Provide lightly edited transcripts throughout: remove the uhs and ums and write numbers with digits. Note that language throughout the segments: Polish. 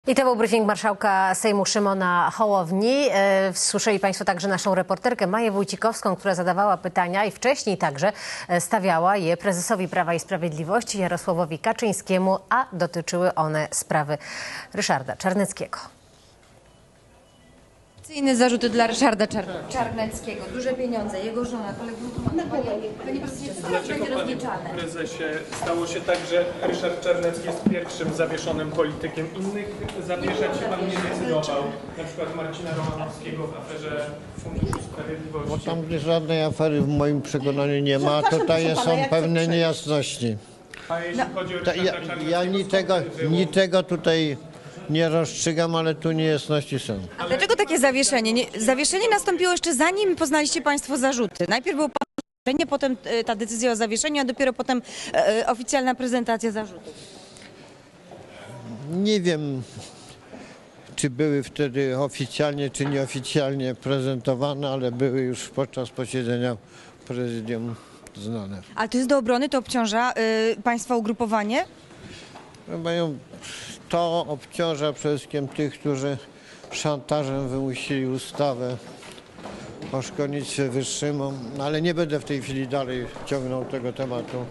I to był briefing marszałka Sejmu Szymona Hołowni. Słyszeli Państwo także naszą reporterkę Maję Wójcikowską, która zadawała pytania i wcześniej także stawiała je prezesowi Prawa i Sprawiedliwości Jarosławowi Kaczyńskiemu, a dotyczyły one sprawy Ryszarda Czarneckiego. Zarzuty dla Ryszarda Czarneckiego. Duże pieniądze, jego żona, kolegów. Panie prezesie, co teraz będzie rozliczane? Panie prezesie, stało się tak, że Ryszard Czarnecki jest pierwszym zawieszonym politykiem. Innych zawieszać się pan nie decydował. Na przykład Marcina Romanowskiego w aferze Funduszu Sprawiedliwości. Bo tam żadnej afery w moim przekonaniu nie ma. Tutaj są pewne niejasności. A jeśli chodzi o Ryszarda Czarneckiego, Niczego tutaj nie rozstrzygam, ale tu niejasności są. A dlaczego takie zawieszenie? Zawieszenie nastąpiło jeszcze zanim poznaliście Państwo zarzuty. Najpierw było podejrzenie, potem ta decyzja o zawieszeniu, a dopiero potem oficjalna prezentacja zarzutów. Nie wiem, czy były wtedy oficjalnie, czy nieoficjalnie prezentowane, ale były już podczas posiedzenia prezydium znane. Ale to jest do obrony, to obciąża Państwa ugrupowanie? To obciąża przede wszystkim tych, którzy szantażem wymusili ustawę o szkolnictwie wyższym, ale nie będę w tej chwili dalej ciągnął tego tematu.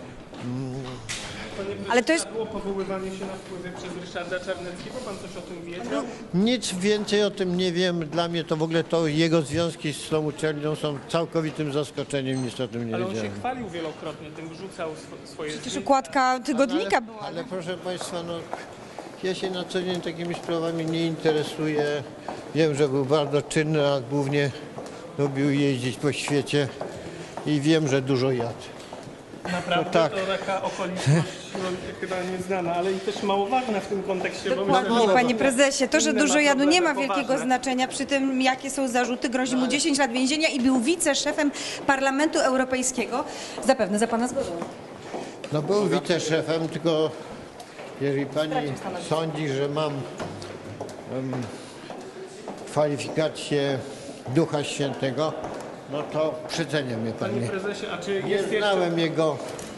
ale to było powoływanie się na wpływy przez Ryszarda Czarneckiego. Pan coś o tym wiedział? Nic więcej o tym nie wiem. Dla mnie to w ogóle jego związki z tą uczelnią są całkowitym zaskoczeniem, nic o tym nie Ale on wiedziałem. się chwalił wielokrotnie tym, wrzucał swoje... Przecież układka tygodnika była. Ale proszę Państwa, ja się na co dzień takimi sprawami nie interesuję. Wiem, że był bardzo czynny, a głównie lubił jeździć po świecie i wiem, że dużo jadł. Naprawdę? tak. To taka okoliczność chyba nieznana, ale i też mało ważna w tym kontekście. Bo Dokładnie, myślę, że panie prezesie. To, że inne dużo ma jadu nie ma problemy wielkiego poważne. znaczenia przy tym, jakie są zarzuty. Grozi mu 10 lat więzienia i był wiceszefem Parlamentu Europejskiego. Zapewne za pana zgodą. Był wiceszefem, tylko jeżeli pani sądzi, że mam kwalifikację Ducha Świętego, to przecenia mnie pani. Panie prezesie, a czy Nie jest znałem jego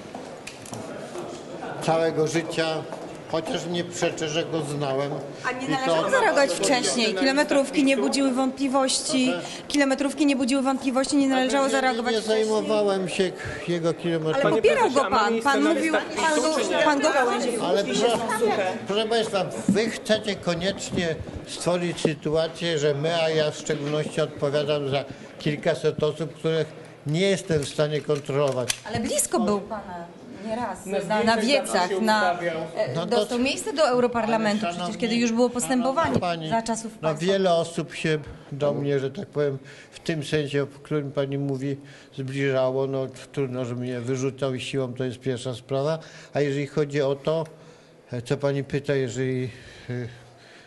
całego życia, chociaż nie przeczę, że go znałem. A nie należało zareagować wcześniej. Kilometrówki nie budziły wątpliwości. Kilometrówki nie budziły wątpliwości, nie należało zareagować Nie wcześniej. zajmowałem się jego Ale kilometrami. popierał go prezesie, a ma pan. miejsce Pan na mówił, listach PiS-u, czy nie? pan go... Ale proszę Państwa, wy chcecie koniecznie stworzyć sytuację, że my, a ja w szczególności odpowiadam za kilkaset osób, których nie jestem w stanie kontrolować. Ale blisko był pana nieraz, na zdjęciach wiecach, się na... ustawiał. Dostał miejsce do Europarlamentu, przecież kiedy już było postępowanie za czasów państwa. Wiele osób się do mnie, że tak powiem, w tym sensie, o którym pani mówi, zbliżało. Trudno, że mnie wyrzucał i siłą, to jest pierwsza sprawa. A jeżeli chodzi o to, co pani pyta, jeżeli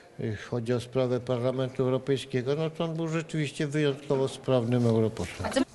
chodzi o sprawę Parlamentu Europejskiego, to on był rzeczywiście wyjątkowo sprawnym europosłem.